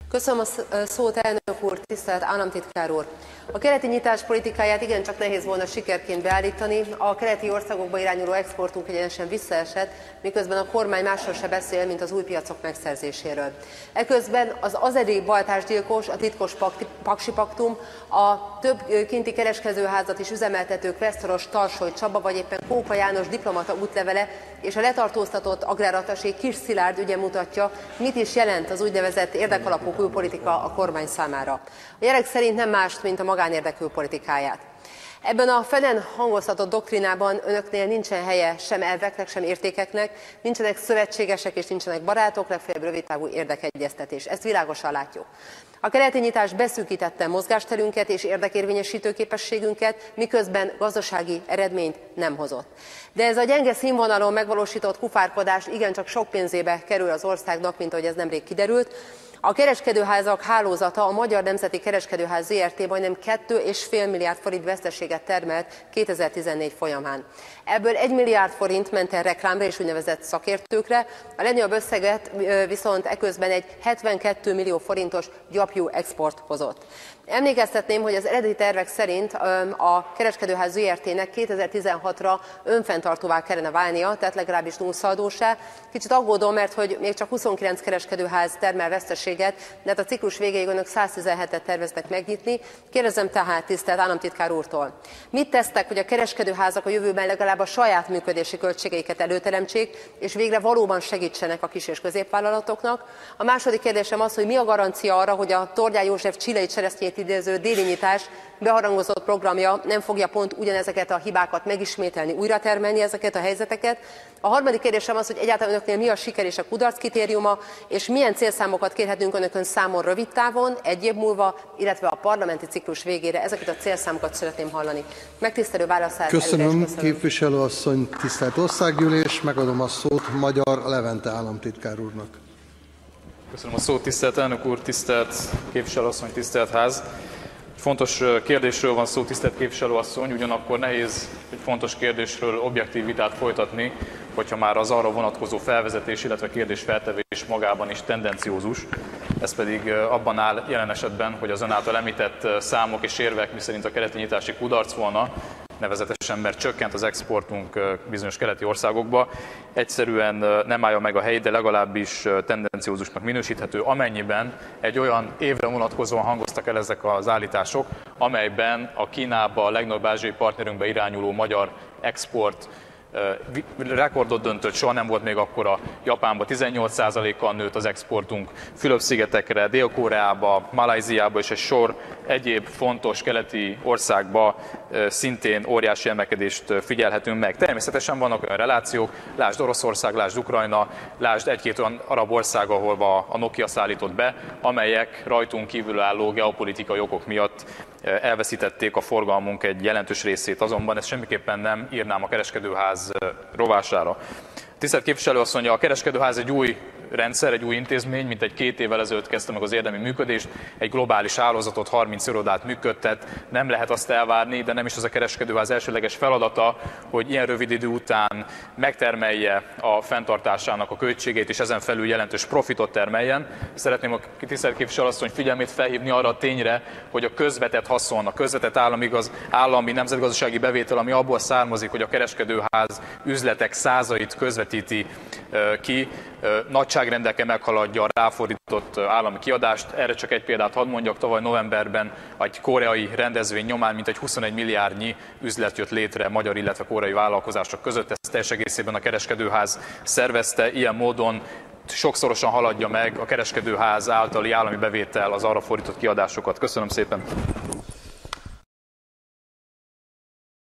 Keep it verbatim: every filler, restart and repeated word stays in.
Köszönöm a szót, elnök úr, tisztelt államtitkár úr! A keleti nyitás politikáját igencsak nehéz volna sikerként beállítani. A keleti országokba irányuló exportunk egyenesen visszaesett, miközben a kormány másról se beszél, mint az új piacok megszerzéséről. Eközben az azeri baltásgyilkos, a titkos Paksi Paktum, a több kinti kereskedőházat is üzemeltető Kvesztoros Tarsoly Csaba, vagy éppen Kóka János diplomata útlevele és a letartóztatott agráratasé Kis Szilárd ügye mutatja, mit is jelent az úgynevezett érdekalapú külpolitika a kormány számára. A jelek szerint nem mást, mint a magánérdekű politikáját. Ebben a fenen hangoztatott doktrinában önöknél nincsen helye sem elveknek, sem értékeknek, nincsenek szövetségesek és nincsenek barátok, legfeljebb rövidtávú érdekegyeztetés. Ezt világosan látjuk. A keleti nyitás beszűkítette mozgásterünket és érdekérvényesítő képességünket, miközben gazdasági eredményt nem hozott. De ez a gyenge színvonalon megvalósított kufárkodás igencsak sok pénzébe kerül az országnak, mint ahogy ez nemrég kiderült. A kereskedőházak hálózata, a Magyar Nemzeti Kereskedőház zé er té majdnem két egész öt milliárd forint veszteséget termelt kétezer-tizennégy folyamán. Ebből egy milliárd forint ment el reklámra és úgynevezett szakértőkre, a legnagyobb összeget viszont eközben egy hetvenkét millió forintos gyapjú export hozott. Emlékeztetném, hogy az eredeti tervek szerint a Kereskedőház zé er té-nek kétezer-tizenhatra önfenntartóvá kellene válnia, tehát legalábbis nullszaldósá. Kicsit aggódom, mert hogy még csak huszonkilenc kereskedőház termel veszteséget, de hát a ciklus végéig önök száztizenhetet terveznek megnyitni. Kérdezem tehát tisztelt államtitkár úrtól, mit tesztek, hogy a kereskedőházak a jövőben legalább a saját működési költségeiket előteremtsék, és végre valóban segítsenek a kis- és középvállalatoknak? A második kérdésem az, hogy mi a garancia arra, hogy a Tordján József chilei cseresznyét idéző déli nyitás beharangozott programja nem fogja pont ugyanezeket a hibákat megismételni, újra termelni ezeket a helyzeteket. A harmadik kérdésem az, hogy egyáltalán önöknél mi a siker és a kudarc kritériuma, és milyen célszámokat kérhetünk önökön számon rövid távon, egy év múlva, illetve a parlamenti ciklus végére. Ezeket a célszámokat szeretném hallani. Megtisztelő válaszát. Köszönöm, köszönöm. Képviselőasszony, tisztelt Országgyűlés, megadom a szót Magyar Levente államtitkár úrnak. Köszönöm a szót, tisztelt elnök úr, tisztelt képviselőasszony, tisztelt ház. Fontos kérdésről van szó, tisztelt képviselőasszony, ugyanakkor nehéz egy fontos kérdésről objektív vitát folytatni, hogyha már az arra vonatkozó felvezetés, illetve kérdésfeltevés magában is tendenciózus. Ez pedig abban áll jelen esetben, hogy az ön által említett számok és érvek, miszerint a keleti nyitási kudarc volna, nevezetesen mert csökkent az exportunk bizonyos keleti országokba, egyszerűen nem állja meg a helyét, de legalábbis tendenciózusnak minősíthető, amennyiben egy olyan évre vonatkozóan hangoztak el ezek az állítások, amelyben a Kínába, a legnagyobb ázsiai partnerünkbe irányuló magyar export rekordot döntött, soha nem volt még akkora. Japánba tizennyolc százalékkal nőtt az exportunk, Fülöp-szigetekre, Dél-Koreába, Malajziába és egy sor egyéb fontos keleti országba szintén óriási emelkedést figyelhetünk meg. Természetesen vannak olyan relációk, lásd Oroszország, lásd Ukrajna, lásd egy-két olyan arab ország, ahol a Nokia szállított be, amelyek rajtunk kívülálló geopolitikai okok miatt elveszítették a forgalmunk egy jelentős részét, azonban ezt semmiképpen nem írnám a kereskedőház rovására. Tisztelt képviselő asszony, a kereskedőház egy új rendszer, egy új intézmény, mint egy két évvel ezelőtt kezdte meg az érdemi működést, egy globális hálózatot, harminc irodát működtet, nem lehet azt elvárni, de nem is az a kereskedőház elsőleges feladata, hogy ilyen rövid idő után megtermelje a fenntartásának a költségét, és ezen felül jelentős profitot termeljen. Szeretném a tisztelt képviselő asszony figyelmét felhívni arra a tényre, hogy a közvetett haszon, a közvetett állami, állami nemzetgazdasági bevétel, ami abból származik, hogy a kereskedőház üzletek százait közvetíti ki, nagyságrendekkel meghaladja a ráfordított állami kiadást. Erre csak egy példát hadd mondjak, tavaly novemberben egy koreai rendezvény nyomán mintegy huszonegy milliárdnyi üzlet jött létre magyar, illetve koreai vállalkozások között. Ezt teljes egészében a kereskedőház szervezte, ilyen módon sokszorosan haladja meg a kereskedőház általi állami bevétel az arra fordított kiadásokat. Köszönöm szépen!